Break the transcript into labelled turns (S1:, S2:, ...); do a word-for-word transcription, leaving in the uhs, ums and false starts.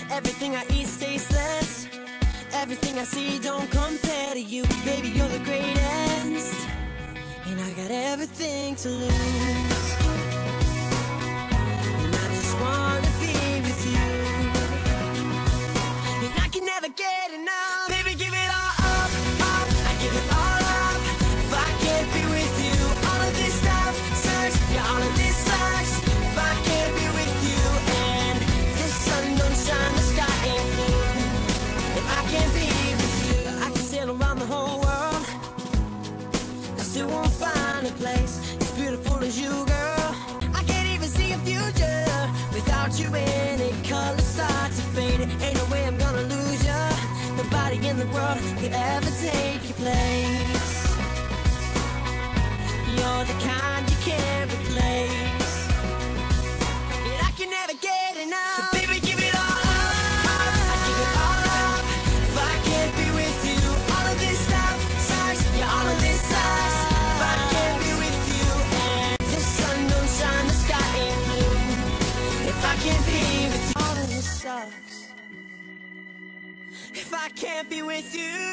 S1: Everything I eat tasteless. Everything I see don't compare to you. Baby, you're the greatest, and I got everything to lose. And I just wanna be with you, and I can never get enough. Baby, give it all up, up. I give it all up. If I can't be with you, all of this stuff sucks. Yeah, all of this sucks. If I can't be with you, and the sun don't shine, the sky ain't blue. If I can't be with you, I can sail around the whole world, I still won't find a place as beautiful as you, girl. I can't even see a future without you in it. Colors start to fade. Ain't no way I'm gonna lose you. Nobody in the world could ever take your place. You're the kind you can't replace, and I can never get enough. So baby, give it all up. I give it all up. If I can't be with you, all of this stuff sucks. Yeah, all of this sucks. If I can't be with you, and the sun don't shine, the sky ain't blue. If I can't be with you, all of this sucks. If I can't be with you.